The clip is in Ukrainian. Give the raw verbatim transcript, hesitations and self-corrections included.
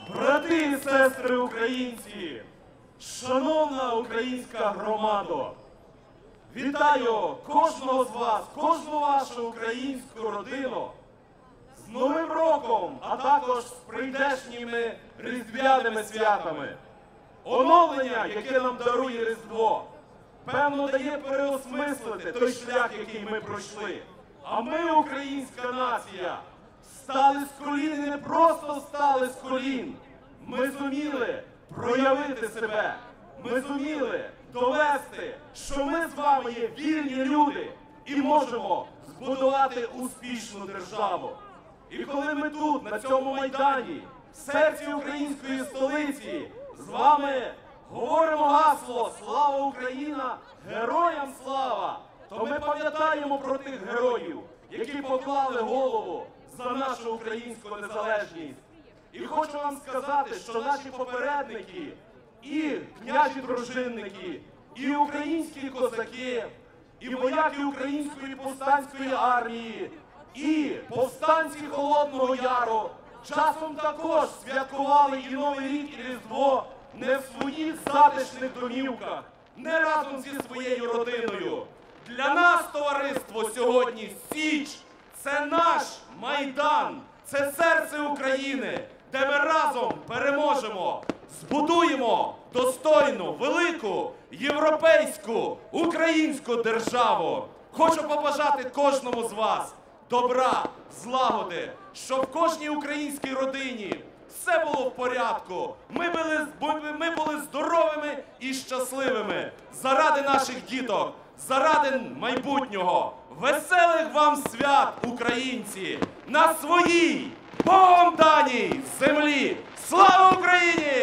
Брати і сестри українці, шановна українська громадо, вітаю кожного з вас, кожну вашу українську родину з Новим роком, а також з прийдешніми різдвяними святами. Оновлення, яке нам дарує Різдво, певно, дає переосмислити той шлях, який ми пройшли. А ми, українська нація, стали з колін і не просто стали з колін. Ми зуміли проявити себе. Ми зуміли довести, що ми з вами є вільні люди і можемо збудувати успішну державу. І коли ми тут, на цьому Майдані, в серці української столиці, з вами говоримо гасло «Слава Україна! Героям слава!», то ми пам'ятаємо про тих героїв, які поклали голову за нашу українську незалежність. І хочу вам сказати, що наші попередники, і княжі дружинники, і українські козаки, і вояки Української повстанської армії, і повстанці Холодного Яру часом також святкували і Новий рік, і Різдво не в своїх затишних домівках, не разом зі своєю родиною. Для нас, товариство, сьогодні Січ – це наш Майдан, це серце України, де ми разом переможемо, збудуємо достойну, велику, європейську, українську державу. Хочу побажати кожному з вас добра, злагоди, щоб в кожній українській родині все було в порядку. Ми були, ми були здоровими і щасливими заради наших діток, заради майбутнього. Веселих вам свят, українці, на своїй, Богом даній землі! Слава Україні!